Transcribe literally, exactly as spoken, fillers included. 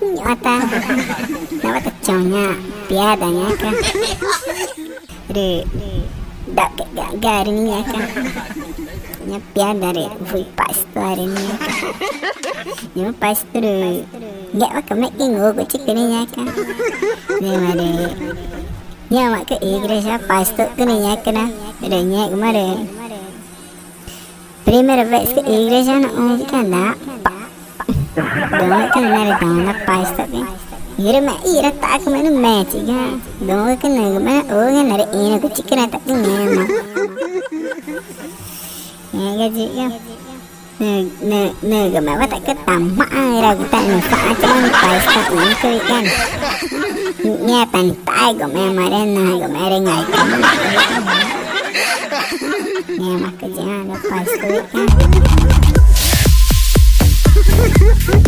nyata. Nama terconya piadanya kan. Re dak gak garninya kan. Nya piada re vui pasto hari ni kan. Nya pasto re gak wa kamek kingo ko cikninya kan. Ni mare. Nya mak ke igreja pasto kninya kan. Re nya kemare. Primera vez que igreja no un kanda. Dong kan nare dong na pasto kan. Ira ma ira tak me no match ga. Dong kan nare ma o ga nare ina ko cikna tak ni ma. Nghe cái gì á nè nè nè cái mà bắt cái tầm mãi ra cái tay mà phá cho nó phải sợ những cáiกันnghe bàn tay của mẹ mà đây này của mẹ đây ngày cắm nghe mặt cái gì nó phải sợ